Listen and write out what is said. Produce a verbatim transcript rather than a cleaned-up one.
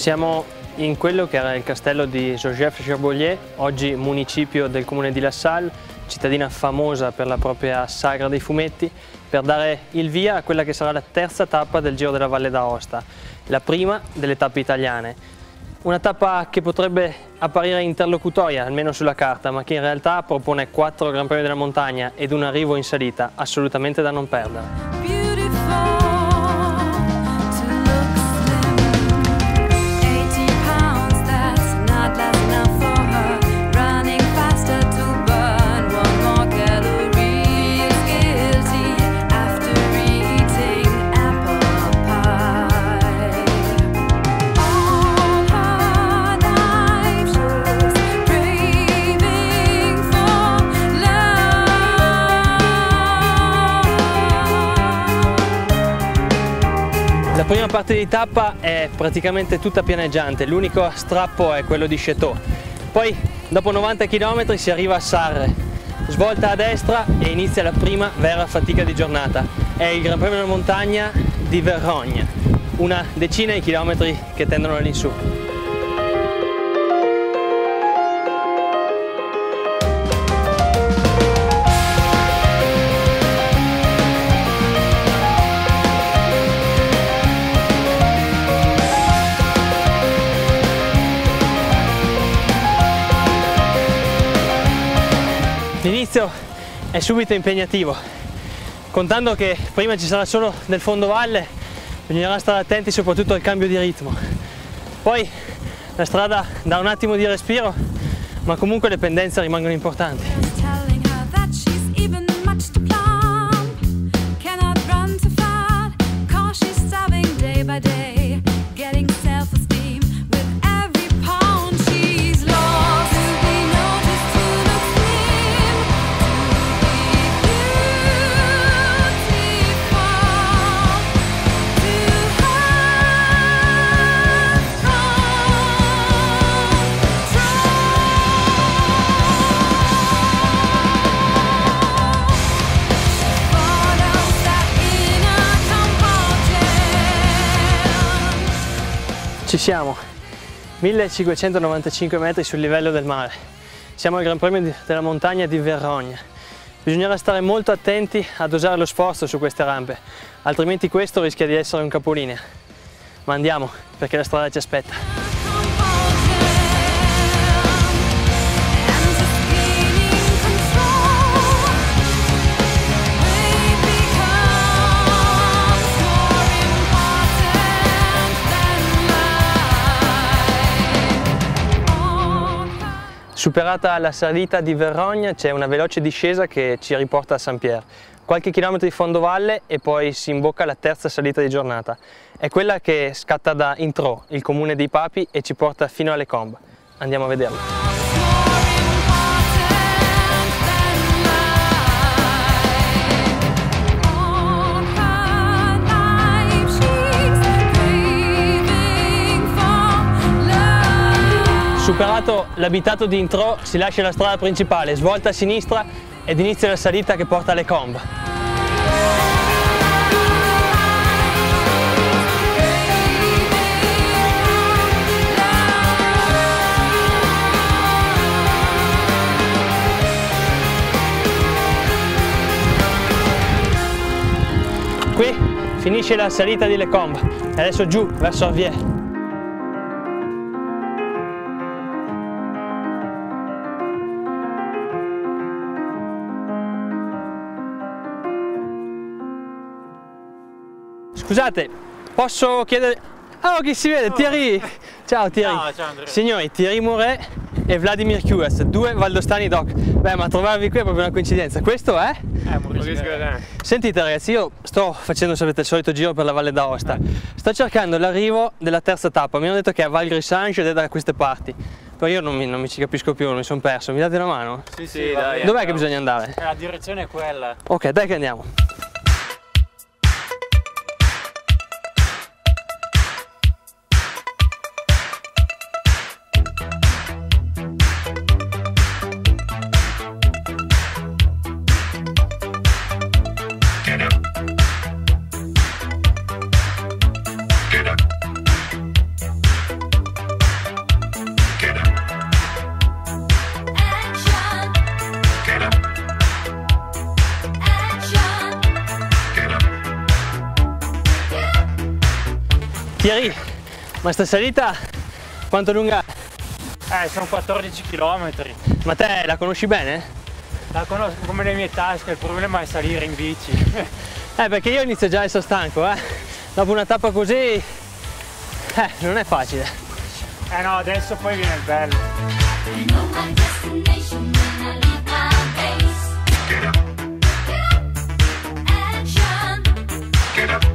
Siamo in quello che era il castello di Joseph-Gerbolier, oggi municipio del comune di La Salle, cittadina famosa per la propria sagra dei fumetti, per dare il via a quella che sarà la terza tappa del Giro della Valle d'Aosta, la prima delle tappe italiane. Una tappa che potrebbe apparire interlocutoria, almeno sulla carta, ma che in realtà propone quattro Gran Premi della Montagna ed un arrivo in salita assolutamente da non perdere. La prima parte di tappa è praticamente tutta pianeggiante, l'unico strappo è quello di Château. Poi dopo novanta chilometri si arriva a Sarre, svolta a destra e inizia la prima vera fatica di giornata. È il Gran Premio della Montagna di Verrogne, una decina di chilometri che tendono all'insù. L'inizio è subito impegnativo, contando che prima ci sarà solo del fondovalle, bisognerà stare attenti soprattutto al cambio di ritmo. Poi la strada dà un attimo di respiro, ma comunque le pendenze rimangono importanti. Ci siamo, millecinquecentonovantacinque metri sul livello del mare. Siamo al Gran Premio della Montagna di Verrogne. Bisognerà stare molto attenti a dosare lo sforzo su queste rampe, altrimenti questo rischia di essere un capolinea. Ma andiamo, perché la strada ci aspetta. Superata la salita di Verrogne c'è una veloce discesa che ci riporta a Saint-Pierre. Qualche chilometro di fondovalle e poi si imbocca la terza salita di giornata. È quella che scatta da Introt, il comune dei Papi, e ci porta fino alle Combes. Andiamo a vederla. Superato l'abitato di Introt si lascia la strada principale, svolta a sinistra ed inizia la salita che porta alle Combes. Qui finisce la salita di Le Combes e adesso giù verso Arviers. Scusate, posso chiedere... Oh, chi si vede? Oh. Thierry! Ciao Thierry! Ciao, ciao Andrea! Signori, Thierry Mouret e Vladimir Kuas, due valdostani doc. Beh, ma trovarvi qui è proprio una coincidenza. Questo è? Eh, Maurice. Sentite ragazzi, io sto facendo, sapete, il solito giro per la Valle d'Aosta. Sto cercando l'arrivo della terza tappa. Mi hanno detto che è a Val Grissange ed è da queste parti. Però io non mi, non mi ci capisco più, non mi sono perso. Mi date una mano? Sì, sì, dai. Dov'è che bisogna andare? Eh, la direzione è quella. Ok, dai che andiamo. Thierry, ma sta salita quanto lunga? Eh, sono quattordici chilometri. Ma te la conosci bene? La conosco come le mie tasche, il problema è salire in bici. Eh, perché io inizio già a essere stanco, eh. Dopo una tappa così, eh, non è facile. Eh no, adesso poi viene il bello. Get up. Get up. Action. Get up.